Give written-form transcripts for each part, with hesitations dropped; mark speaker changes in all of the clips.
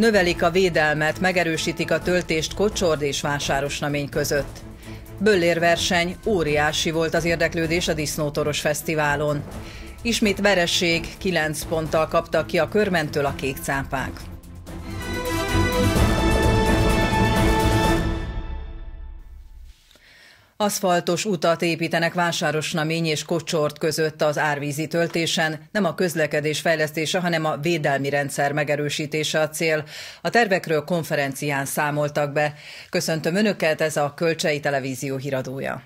Speaker 1: Növelik a védelmet, megerősítik a töltést Kocsord és Vásárosnamény között. Böllérverseny, óriási volt az érdeklődés a Disznótoros Fesztiválon. Ismét vereség, 9 ponttal kaptak ki a Körmentől a kékcápák. Aszfaltos utat építenek Vásárosnamény és Kocsord között az árvízi töltésen. Nem a közlekedés fejlesztése, hanem a védelmi rendszer megerősítése a cél. A tervekről konferencián számoltak be. Köszöntöm Önöket, ez a Kölcsei Televízió híradója.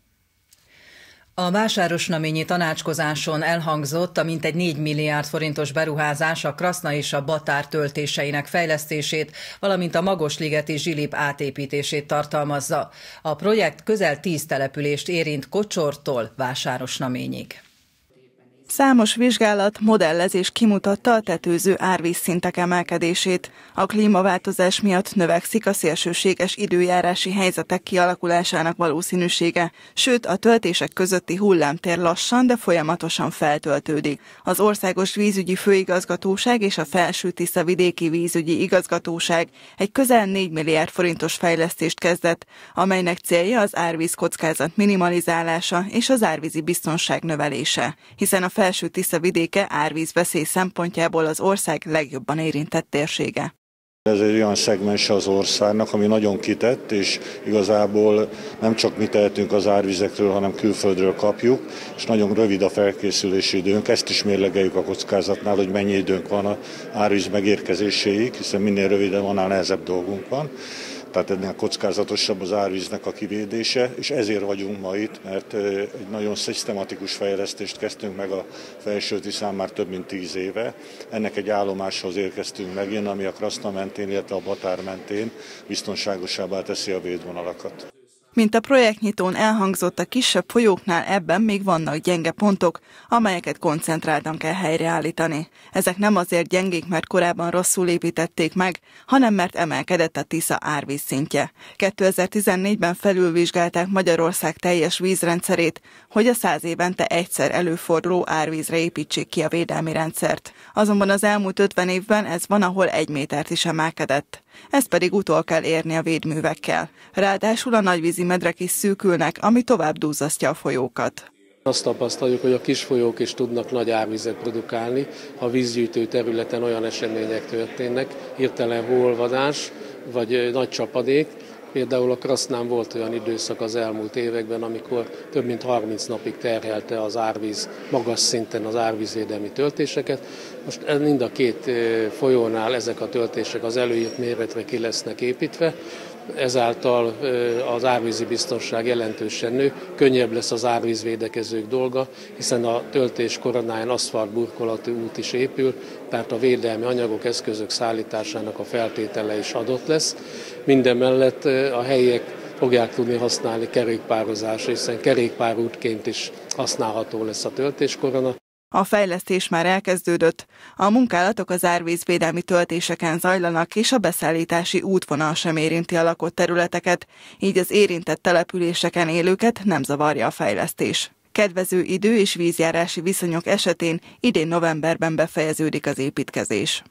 Speaker 1: A vásárosnaményi tanácskozáson elhangzott a mintegy 4 milliárd forintos beruházás a Kraszna és a Batár töltéseinek fejlesztését, valamint a Magosligeti Zsilip átépítését tartalmazza. A projekt közel 10 települést érint Kocsordtól Vásárosnaményig.
Speaker 2: Számos vizsgálat, modellezés kimutatta a tetőző árvízszintek emelkedését. A klímaváltozás miatt növekszik a szélsőséges időjárási helyzetek kialakulásának valószínűsége, sőt a töltések közötti hullámtér lassan, de folyamatosan feltöltődik. Az Országos Vízügyi Főigazgatóság és a Felső-Tisza-vidéki Vízügyi Igazgatóság egy közel 4 milliárd forintos fejlesztést kezdett, amelynek célja az árvízkockázat minimalizálása és az árvízi biztonság növelése, hiszen a Felső-Tisza vidéke árvízveszély szempontjából az ország legjobban érintett térsége.
Speaker 3: Ez egy olyan szegmense az országnak, ami nagyon kitett, és igazából nem csak mi tehetünk az árvizekről, hanem külföldről kapjuk, és nagyon rövid a felkészülési időnk. Ezt is mérlegeljük a kockázatnál, hogy mennyi időnk van az árvíz megérkezéséig, hiszen minél rövidebb, annál nehezebb dolgunk van. Tehát ennél kockázatosabb az árvíznek a kivédése, és ezért vagyunk ma itt, mert egy nagyon szisztematikus fejlesztést kezdtünk meg a Felső-Tiszán már több mint 10 éve. Ennek egy állomáshoz érkeztünk megint, ami a Kraszna mentén, illetve a Batár mentén biztonságosabbá teszi a védvonalakat.
Speaker 2: Mint a projektnyitón elhangzott, a kisebb folyóknál ebben még vannak gyenge pontok, amelyeket koncentráltan kell helyreállítani. Ezek nem azért gyengék, mert korábban rosszul építették meg, hanem mert emelkedett a Tisza árvízszintje. 2014-ben felülvizsgálták Magyarország teljes vízrendszerét, hogy a 100 évente egyszer előforduló árvízre építsék ki a védelmi rendszert. Azonban az elmúlt 50 évben ez van, ahol 1 métert is emelkedett. Ezt pedig utol kell érni a védművekkel. Ráadásul a nagyvízi medrek is szűkülnek, ami tovább duzzasztja a folyókat.
Speaker 4: Azt tapasztaljuk, hogy a kis folyók is tudnak nagy árvizet produkálni, ha vízgyűjtő területen olyan események történnek, hirtelen hóolvadás vagy nagy csapadék. Például a Krasznán volt olyan időszak az elmúlt években, amikor több mint 30 napig terhelte az árvíz magas szinten az árvízvédelmi töltéseket. Most mind a két folyónál ezek a töltések az előírt méretre ki lesznek építve, ezáltal az árvízi biztonság jelentősen nő, könnyebb lesz az árvízvédekezők dolga, hiszen a töltés koronáján aszfaltburkolatú út is épül, tehát a védelmi anyagok, eszközök szállításának a feltétele is adott lesz. Mindemellett a helyiek fogják tudni használni kerékpározásra, hiszen kerékpárútként is használható lesz a töltéskorona.
Speaker 2: A fejlesztés már elkezdődött. A munkálatok az árvízvédelmi töltéseken zajlanak, és a beszállítási útvonal sem érinti a lakott területeket, így az érintett településeken élőket nem zavarja a fejlesztés. Kedvező idő- és vízjárási viszonyok esetén idén novemberben befejeződik az építkezés.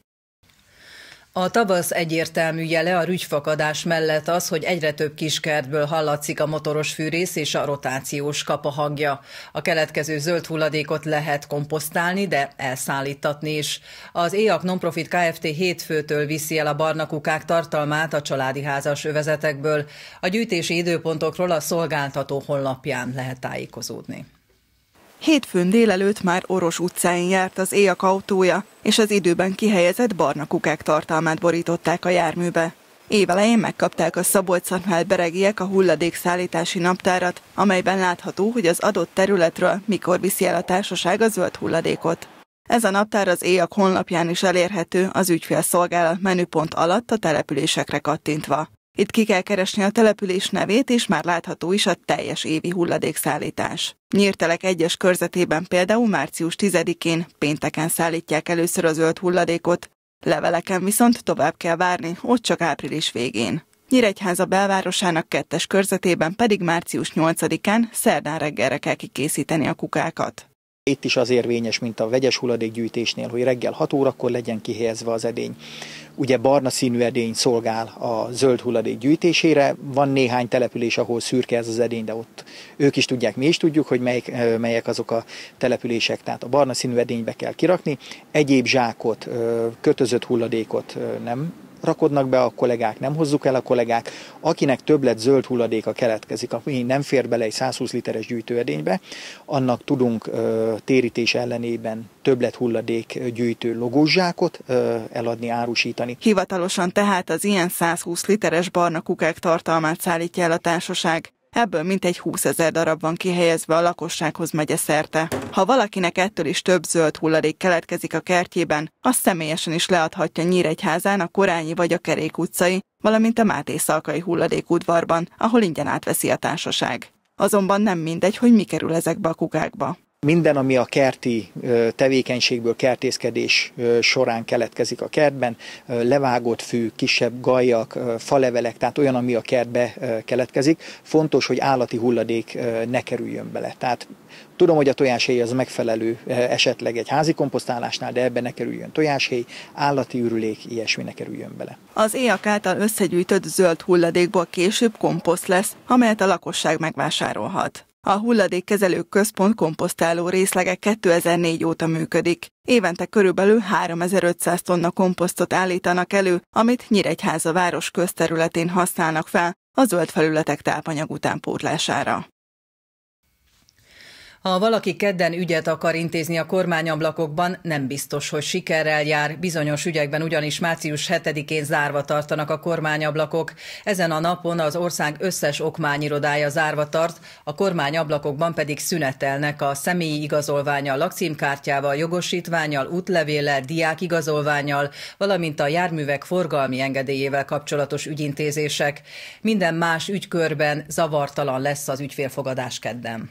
Speaker 1: A tavasz egyértelmű jele a rügyfakadás mellett az, hogy egyre több kiskertből hallatszik a motoros fűrész és a rotációs kapa hangja. A keletkező zöld hulladékot lehet komposztálni, de elszállítatni is. Az EAK Nonprofit Kft. Hétfőtől viszi el a barna kukák tartalmát a családi házas övezetekből. A gyűjtési időpontokról a szolgáltató honlapján lehet tájékozódni.
Speaker 2: Hétfőn délelőtt már Oros utcáin járt az EAK autója, és az időben kihelyezett barna kukák tartalmát borították a járműbe. Évelején megkapták a Szabolcs-Szatmár-Beregiek a hulladékszállítási naptárat, amelyben látható, hogy az adott területről mikor viszi el a társaság a zöld hulladékot. Ez a naptár az EAK honlapján is elérhető, az ügyfélszolgálat menüpont alatt a településekre kattintva. Itt ki kell keresni a település nevét, és már látható is a teljes évi hulladékszállítás. Nyírtelek egyes körzetében például március 10-én pénteken szállítják először a zöld hulladékot, leveleken viszont tovább kell várni, ott csak április végén. Nyíregyháza belvárosának 2-es körzetében pedig március 8-án szerdán reggelre kell kikészíteni a kukákat.
Speaker 5: Itt is az érvényes, mint a vegyes hulladékgyűjtésnél, hogy reggel 6 órakor legyen kihelyezve az edény. Ugye barna színű edény szolgál a zöld hulladék gyűjtésére. Van néhány település, ahol szürke ez az edény, de ott ők is tudják, mi is tudjuk, hogy melyek azok a települések. Tehát a barna színű edénybe kell kirakni. Egyéb zsákot, kötözött hulladékot nem rakodnak be a kollégák, nem hozzuk el a kollégák. Akinek többlet zöld hulladéka keletkezik, ami nem fér bele egy 120 literes gyűjtőedénybe, annak tudunk térítés ellenében többlet hulladék gyűjtő logós zsákot eladni, árusítani.
Speaker 2: Hivatalosan tehát az ilyen 120 literes barna kukák tartalmát szállítja el a társaság. Ebből mintegy 20 000 darab van kihelyezve a lakossághoz megyeszerte. Ha valakinek ettől is több zöld hulladék keletkezik a kertjében, azt személyesen is leadhatja Nyíregyházán a Korányi vagy a Kerék utcai, valamint a Máté-Szalkai hulladékudvarban, ahol ingyen átveszi a társaság. Azonban nem mindegy, hogy mi kerül ezekbe a kukákba.
Speaker 5: Minden, ami a kerti tevékenységből, kertészkedés során keletkezik a kertben, levágott fű, kisebb gajak, falevelek, tehát olyan, ami a kertbe keletkezik, fontos, hogy állati hulladék ne kerüljön bele. Tehát tudom, hogy a tojáshéj az megfelelő esetleg egy házi komposztálásnál, de ebben ne kerüljön tojáshéj, állati ürülék, ilyesmi ne kerüljön bele.
Speaker 2: Az éjak által összegyűjtött zöld hulladékból később komposzt lesz, amelyet a lakosság megvásárolhat. A hulladékkezelő központ komposztáló részlege 2004 óta működik. Évente körülbelül 3500 tonna komposztot állítanak elő, amit Nyíregyháza város közterületén használnak fel a zöld felületek tápanyag utánpótlására.
Speaker 1: Ha valaki kedden ügyet akar intézni a kormányablakokban, nem biztos, hogy sikerrel jár. Bizonyos ügyekben ugyanis március 7-én zárva tartanak a kormányablakok. Ezen a napon az ország összes okmányirodája zárva tart, a kormányablakokban pedig szünetelnek a személyi igazolvánnyal, lakcímkártyával, jogosítvánnyal, útlevéllel, diákigazolvánnyal, valamint a járművek forgalmi engedélyével kapcsolatos ügyintézések. Minden más ügykörben zavartalan lesz az ügyfélfogadás kedden.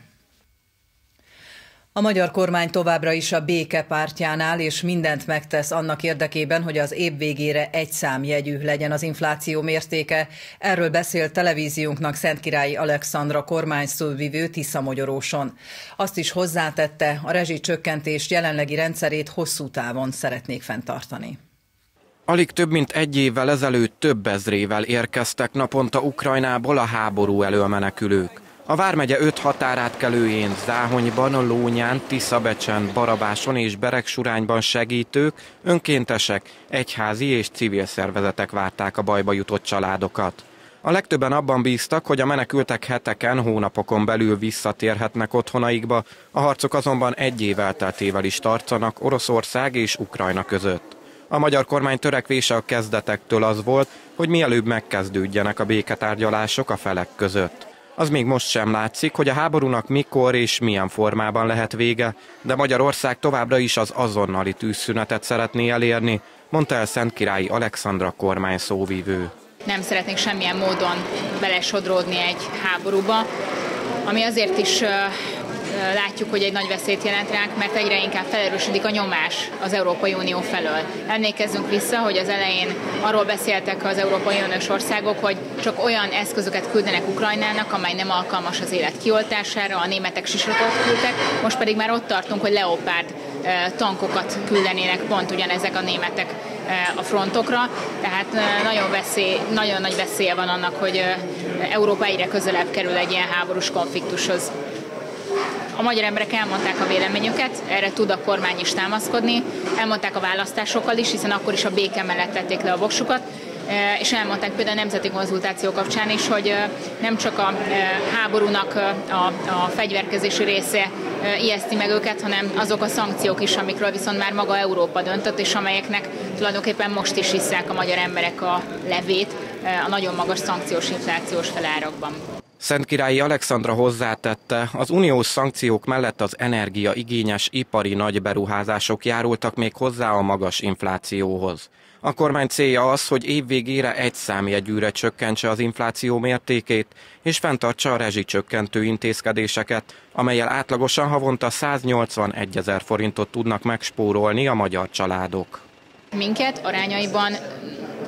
Speaker 1: A magyar kormány továbbra is a béke pártjánál, és mindent megtesz annak érdekében, hogy az év végére egy számjegyű legyen az infláció mértéke. Erről beszélt televíziónknak Szentkirályi Alexandra kormányszóvivő Tiszamogyoróson. Azt is hozzátette, a rezsicsökkentést jelenlegi rendszerét hosszú távon szeretnék fenntartani.
Speaker 6: Alig több mint egy évvel ezelőtt több ezrével érkeztek naponta Ukrajnából a háború elől menekülők. A vármegye 5 határátkelőjén, Záhonyban, Lónyán, Tiszabecsen, Barabáson és Beregsurányban segítők, önkéntesek, egyházi és civil szervezetek várták a bajba jutott családokat. A legtöbben abban bíztak, hogy a menekültek heteken, hónapokon belül visszatérhetnek otthonaikba, a harcok azonban egy év elteltével is tartanak Oroszország és Ukrajna között. A magyar kormány törekvése a kezdetektől az volt, hogy mielőbb megkezdődjenek a béketárgyalások a felek között. Az még most sem látszik, hogy a háborúnak mikor és milyen formában lehet vége, de Magyarország továbbra is az azonnali tűzszünetet szeretné elérni, mondta el Szentkirályi Alexandra kormány szóvivő.
Speaker 7: Nem szeretnénk semmilyen módon belesodródni egy háborúba, ami azért is látjuk, hogy egy nagy veszélyt jelent ránk, mert egyre inkább felerősödik a nyomás az Európai Unió felől. Emlékezzünk vissza, hogy az elején arról beszéltek az Európai Uniós országok, hogy csak olyan eszközöket küldenek Ukrajnának, amely nem alkalmas az élet kioltására, a németek sisakot küldtek, most pedig már ott tartunk, hogy Leopard tankokat küldenének pont ugyanezek a németek a frontokra, tehát nagyon nagy veszélye van annak, hogy Európa egyre közelebb kerül egy ilyen háborús konfliktushoz. A magyar emberek elmondták a véleményüket, erre tud a kormány is támaszkodni, elmondták a választásokkal is, hiszen akkor is a béke mellett tették le a voksukat, és elmondták például a nemzeti konzultáció kapcsán is, hogy nem csak a háborúnak a fegyverkezési része ijeszti meg őket, hanem azok a szankciók is, amikről viszont már maga Európa döntött, és amelyeknek tulajdonképpen most is hisszák a magyar emberek a levét a nagyon magas szankciós inflációs felárakban.
Speaker 6: Szentkirályi Alexandra hozzátette, az uniós szankciók mellett az energiaigényes ipari nagyberuházások járultak még hozzá a magas inflációhoz. A kormány célja az, hogy évvégére egy számjegyűre csökkentse az infláció mértékét, és fenntartsa a rezsicsökkentő intézkedéseket, amellyel átlagosan havonta 181 000 forintot tudnak megspórolni a magyar családok.
Speaker 7: Minket arányaiban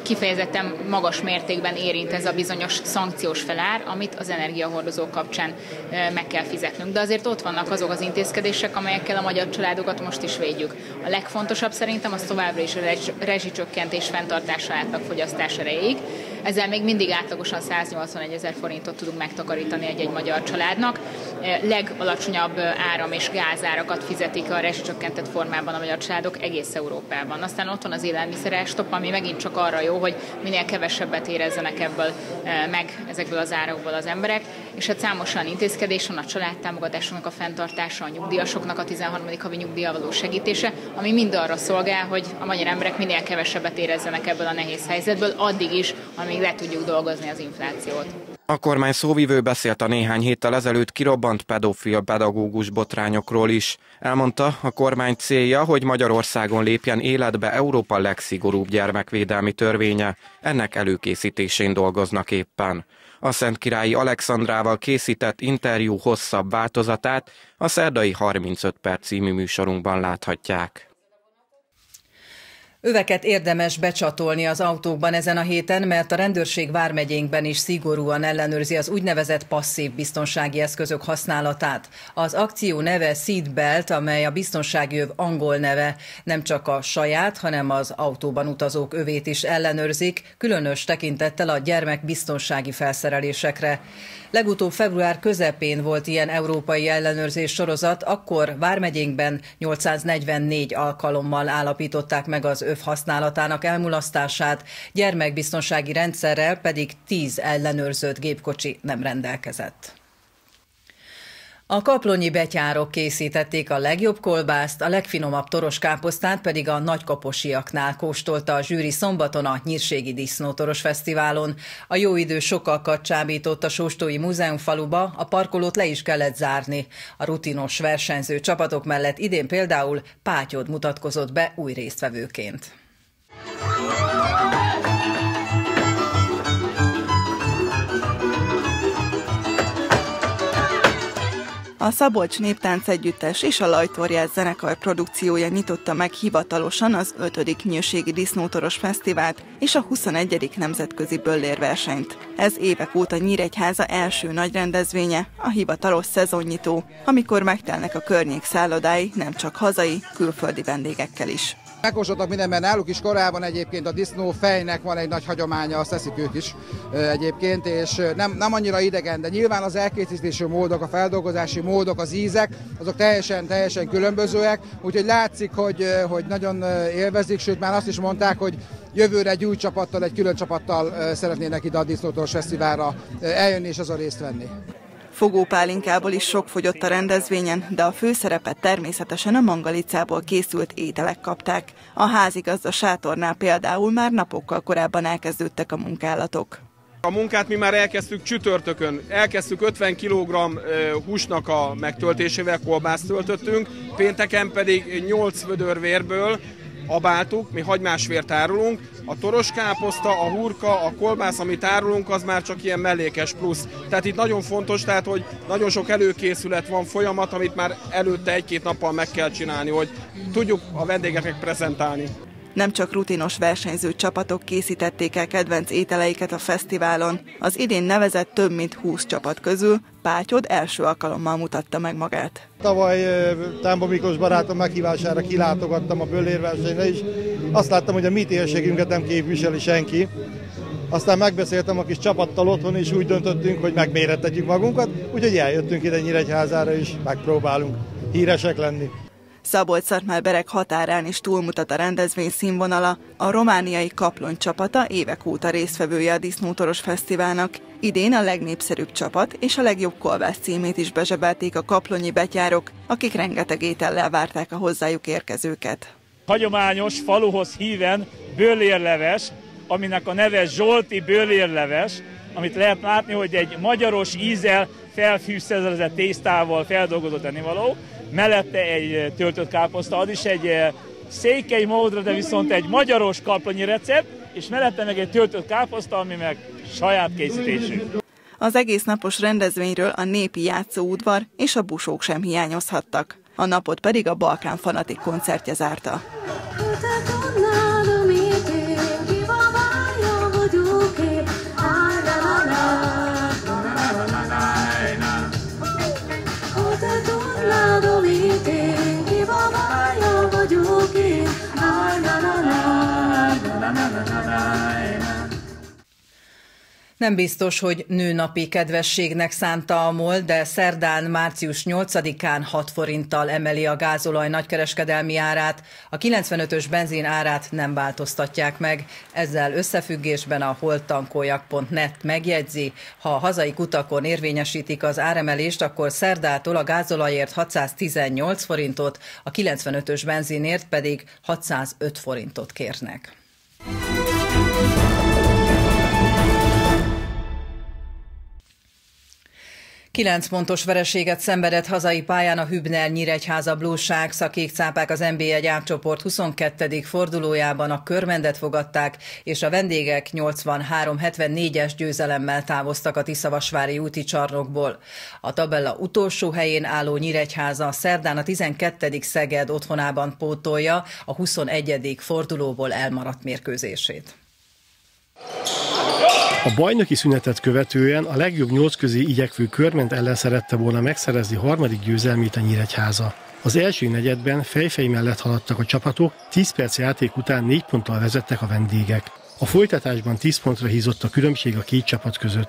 Speaker 7: kifejezetten magas mértékben érint ez a bizonyos szankciós felár, amit az energiahordozók kapcsán meg kell fizetnünk. De azért ott vannak azok az intézkedések, amelyekkel a magyar családokat most is védjük. A legfontosabb szerintem az továbbra is a rezsicsökkentés fenntartása átlagfogyasztás erejéig. Ezzel még mindig átlagosan 181 000 forintot tudunk megtakarítani egy magyar családnak. Legalacsonyabb áram- és gázárakat fizetik a rezsicsökkentett formában a magyar családok egész Európában. Aztán ott van az élelmiszerástop, ami megint csak arra jó, hogy minél kevesebbet érezzenek ebből meg ezekből az árakból az emberek. És hát számos olyan intézkedés van, a családtámogatásoknak a fenntartása, a nyugdíjasoknak a 13. havi nyugdíjjal való segítése, ami mind arra szolgál, hogy a magyar emberek minél kevesebbet érezzenek ebből a nehéz helyzetből, addig is, amíg le tudjuk dolgozni az inflációt.
Speaker 6: A kormány szóvivő beszélt a néhány héttel ezelőtt kirobbant pedofil pedagógus botrányokról is. Elmondta, a kormány célja, hogy Magyarországon lépjen életbe Európa legszigorúbb gyermekvédelmi törvénye, ennek előkészítésén dolgoznak éppen. A Szentkirályi Alexandrával készített interjú hosszabb változatát a szerdai 35 perc című műsorunkban láthatják.
Speaker 1: Öveket érdemes becsatolni az autókban ezen a héten, mert a rendőrség vármegyénkben is szigorúan ellenőrzi az úgynevezett passzív biztonsági eszközök használatát. Az akció neve Seatbelt, amely a biztonsági öv angol neve, nem csak a saját, hanem az autóban utazók övét is ellenőrzik, különös tekintettel a gyermekbiztonsági felszerelésekre. Legutóbb február közepén volt ilyen európai ellenőrzés sorozat, akkor vármegyénkben 844 alkalommal állapították meg az öv használatának elmulasztását, gyermekbiztonsági rendszerrel pedig 10 ellenőrzött gépkocsi nem rendelkezett. A kaplonyi betyárok készítették a legjobb kolbászt, a legfinomabb toroskáposztát pedig a nagykaposiaknál kóstolta a zsűri szombaton a Nyírségi Disznótoros Fesztiválon. A jó idő sokakat csábított a Sóstói Múzeumfaluba, a parkolót le is kellett zárni. A rutinos versenyző csapatok mellett idén például Pátyod mutatkozott be új résztvevőként.
Speaker 2: A Szabolcs Néptánc Együttes és a Lajtorjás zenekar produkciója nyitotta meg hivatalosan az 5. Nyírségi Disznótoros Fesztivált és a 21. Nemzetközi Böllérversenyt. Ez évek óta Nyíregyháza első nagy rendezvénye, a hivatalos szezonnyitó, amikor megtelnek a környék szállodái nem csak hazai, külföldi vendégekkel is.
Speaker 8: Megkóstoltak mindenben, náluk is korábban egyébként a disznófejnek van egy nagy hagyománya, azt teszik ők is egyébként, és nem annyira idegen, de nyilván az elkészítési módok, a feldolgozási módok, az ízek, azok teljesen különbözőek, úgyhogy látszik, hogy nagyon élvezik, sőt már azt is mondták, hogy jövőre egy új csapattal, egy külön csapattal szeretnének ide a Disznótoros Fesztiválra eljönni és azon részt venni.
Speaker 2: Fogópálinkából is sok fogyott a rendezvényen, de a főszerepet természetesen a mangalicából készült ételek kapták. A házigazda sátornál például már napokkal korábban elkezdődtek a munkálatok.
Speaker 9: A munkát mi már elkezdtük csütörtökön, elkezdtük 50 kg húsnak a megtöltésével, kolbászt töltöttünk, pénteken pedig 8 vödör vérből abáltuk, mi hagymásvért árulunk, a toroskáposzta, a hurka, a kolbász, amit árulunk, az már csak ilyen mellékes plusz. Tehát itt nagyon fontos, tehát, hogy nagyon sok előkészület van, folyamat, amit már előtte 1-2 nappal meg kell csinálni, hogy tudjuk a vendégeknek prezentálni.
Speaker 2: Nem csak rutinos versenyző csapatok készítették el kedvenc ételeiket a fesztiválon. Az idén nevezett több mint 20 csapat közül Pátyod első alkalommal mutatta meg magát.
Speaker 10: Tavaly Támba Miklós barátom meghívására kilátogattam a böllérversenyre is. Azt láttam, hogy a mi térségünket nem képviseli senki. Aztán megbeszéltem a kis csapattal otthon, és úgy döntöttünk, hogy megmérettetjük magunkat, úgyhogy eljöttünk ide Nyíregyházára, és megpróbálunk híresek lenni.
Speaker 2: Szabolcs-Szatmár-Bereg határán is túlmutat a rendezvény színvonala. A romániai Kaplony csapata évek óta résztvevője a Disznótoros Fesztiválnak. Idén a legnépszerűbb csapat és a legjobb kolbász címét is bezsebelték a kaplonyi betyárok, akik rengeteg étellel várták a hozzájuk érkezőket.
Speaker 11: Hagyományos, faluhoz híven böllérleves, aminek a neve zsolti böllérleves, amit lehet látni, hogy egy magyaros ízzel felfűszerezett tésztával feldolgozott ennivaló, mellette egy töltött káposzta, az is egy székely módra, de viszont egy magyaros kaplonyi recept, és mellette meg egy töltött káposzta, ami meg saját készítésű.
Speaker 2: Az egész napos rendezvényről a népi játszóudvar és a busók sem hiányozhattak. A napot pedig a Balkán Fanatik koncertje zárta.
Speaker 1: Nem biztos, hogy nőnapi kedvességnek szánta a MOL, de szerdán, március 8-án 6 forinttal emeli a gázolaj nagykereskedelmi árát, a 95-ös benzin árát nem változtatják meg. Ezzel összefüggésben a holtankoljak.net megjegyzi, ha a hazai kutakon érvényesítik az áremelést, akkor szerdától a gázolajért 618 forintot, a 95-ös benzinért pedig 605 forintot kérnek. 9 pontos vereséget szenvedett hazai pályán a Hübner Nyíregyháza Bluesáks, a kékcápák az NB1 átcsoport 22. fordulójában a Körmendet fogadták, és a vendégek 83-74-es győzelemmel távoztak a Tiszavasvári úti csarnokból. A tabella utolsó helyén álló Nyíregyháza szerdán a 12. Szeged otthonában pótolja a 21. fordulóból elmaradt mérkőzését.
Speaker 12: A bajnoki szünetet követően a legjobb 8 közé igyekvő Körment ellen szerette volna megszerezni harmadik győzelmét a Nyíregyháza. Az első negyedben fejfej mellett haladtak a csapatok, 10 perc játék után 4 ponttal vezettek a vendégek. A folytatásban 10 pontra hízott a különbség a két csapat között.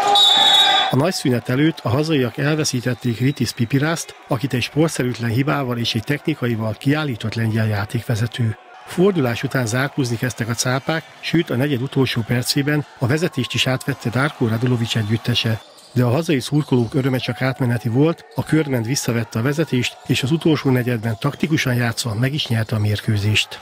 Speaker 12: A nagy szünet előtt a hazaiak elveszítették Ritis Pipirászt, akit egy sportszerűtlen hibával és egy technikaival kiállított lengyel játékvezető. Fordulás után zárkózni kezdtek a cápák, sőt a negyed utolsó percében a vezetést is átvette Darko Radulovics együttese. De a hazai szurkolók öröme csak átmeneti volt, a Körment visszavette a vezetést, és az utolsó negyedben taktikusan játszva meg is nyerte a mérkőzést.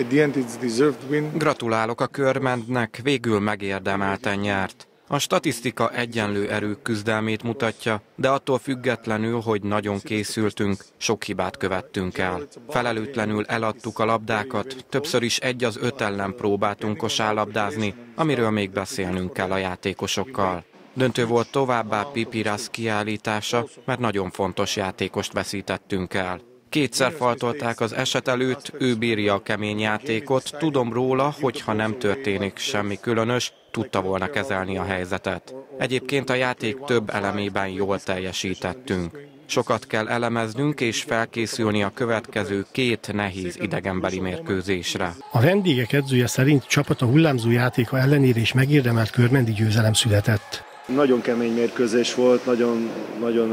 Speaker 6: Gratulálok a Körmentnek, végül megérdemelten nyert. A statisztika egyenlő erők küzdelmét mutatja, de attól függetlenül, hogy nagyon készültünk, sok hibát követtünk el. Felelőtlenül eladtuk a labdákat, többször is 1-5 ellen próbáltunk kosárlabdázni, amiről még beszélnünk kell a játékosokkal. Döntő volt továbbá Pipirás kiállítása, mert nagyon fontos játékost veszítettünk el. Kétszer faltolták az eset előtt, ő bírja a kemény játékot, tudom róla, hogy ha nem történik semmi különös, tudta volna kezelni a helyzetet. Egyébként a játék több elemében jól teljesítettünk. Sokat kell elemeznünk és felkészülni a következő 2 nehéz idegenbeli mérkőzésre.
Speaker 12: A vendégek edzője szerint csapata hullámzó játéka ellenére is megérdemelt körmendi győzelem született.
Speaker 13: Nagyon kemény mérkőzés volt, nagyon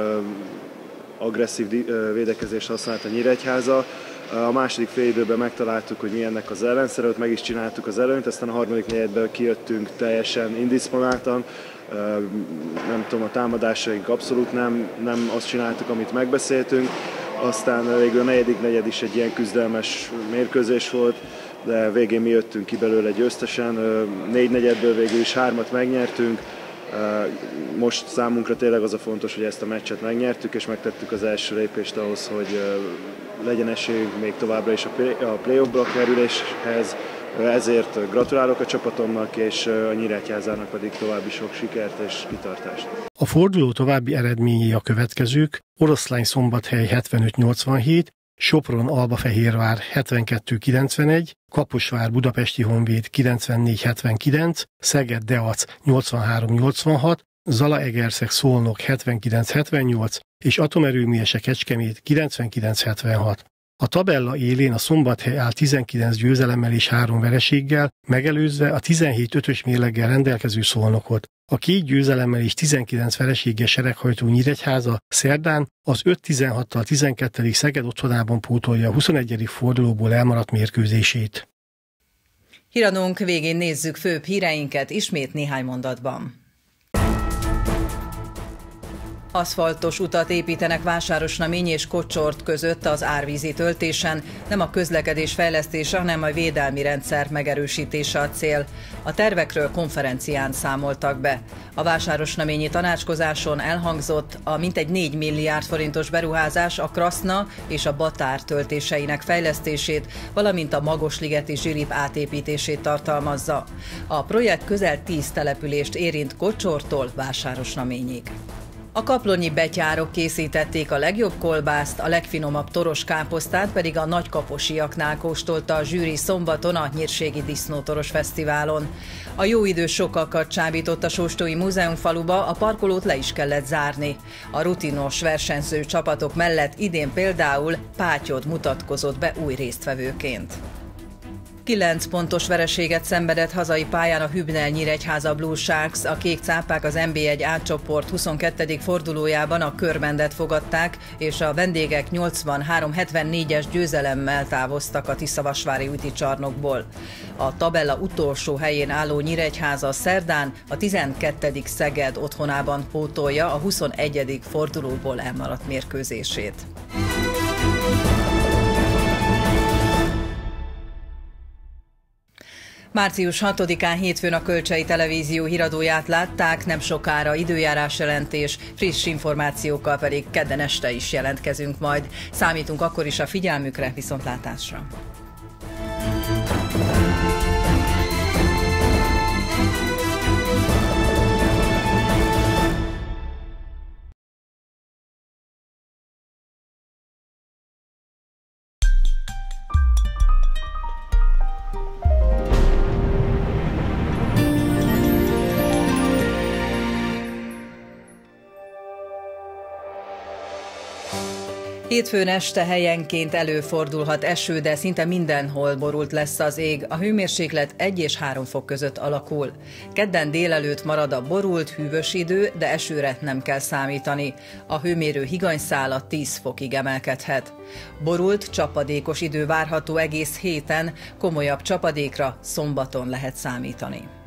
Speaker 13: agresszív védekezést használt a Nyíregyháza. A második félidőben megtaláltuk, hogy mi ennek az ellenszere, meg is csináltuk az előnyt, aztán a harmadik negyedben kijöttünk teljesen indisponáltan. Nem tudom, a támadásaink abszolút nem azt csináltuk, amit megbeszéltünk. Aztán végül a negyedik negyed is egy ilyen küzdelmes mérkőzés volt, de végén mi jöttünk ki belőle győztesen. 4 negyedből végül is 3-at megnyertünk. Most számunkra tényleg az a fontos, hogy ezt a meccset megnyertük, és megtettük az első lépést ahhoz, hogy legyen esélyünk még továbbra is a play-offba kerüléshez. Ezért gratulálok a csapatomnak, és a Nyíregyházának pedig további sok sikert és kitartást.
Speaker 12: A forduló további eredményei a következők: Oroszlány-Szombathely 75-87, Sopron-Albafehérvár 72-91, Kaposvár-Budapesti Honvéd 94-79, Szeged-Deac 83-86, Zalaegerszeg-Szolnok 79-78 és Atomerőművese Kecskemét 99-76. A tabella élén a Szombathely áll 19 győzelemmel és 3 vereséggel, megelőzve a 17-5-ös mérleggel rendelkező Szolnokot. A 2 győzelemmel és 19 vereséggel sereghajtó Nyíregyháza szerdán az 5-16-tal 12. Szeged otthonában pótolja a 21. fordulóból elmaradt mérkőzését.
Speaker 1: Híradónk végén nézzük főbb híreinket ismét néhány mondatban. Aszfaltos utat építenek Vásárosnamény és Kocsort között az árvízi töltésen. Nem a közlekedés fejlesztése, hanem a védelmi rendszer megerősítése a cél. A tervekről konferencián számoltak be. A vásárosnaményi tanácskozáson elhangzott a mintegy 4 milliárd forintos beruházás a Kraszna és a Batár töltéseinek fejlesztését, valamint a Magosligeti zsilip átépítését tartalmazza. A projekt közel 10 települést érint Kocsortól Vásárosnaményig. A kaplonyi betyárok készítették a legjobb kolbászt, a legfinomabb toros káposztát pedig a nagykaposiaknál kóstolta a zsűri szombaton a Nyírségi Disznótoros Fesztiválon. A jó idő sokakat csábított a Sóstói Múzeumfaluba, a parkolót le is kellett zárni. A rutinos versenyző csapatok mellett idén például Pátyod mutatkozott be új résztvevőként. 9 pontos vereséget szenvedett hazai pályán a Hübner Nyíregyháza Blue Sharks. A kék cápák az NB1 A csoport 22. fordulójában a Körmendet fogadták, és a vendégek 83-74-es győzelemmel távoztak a Tiszavasvári úti csarnokból. A tabella utolsó helyén álló Nyíregyháza szerdán a 12. Szeged otthonában pótolja a 21. fordulóból elmaradt mérkőzését. Március 6-án hétfőn a Kölcsei Televízió híradóját látták, nem sokára időjárás jelentés, friss információkkal pedig kedden este is jelentkezünk majd. Számítunk akkor is a figyelmükre, viszontlátásra! Hétfőn este helyenként előfordulhat eső, de szinte mindenhol borult lesz az ég. A hőmérséklet 1 és 3 fok között alakul. Kedden délelőtt marad a borult, hűvös idő, de esőre nem kell számítani. A hőmérő higanyszála 10 fokig emelkedhet. Borult, csapadékos idő várható egész héten, komolyabb csapadékra szombaton lehet számítani.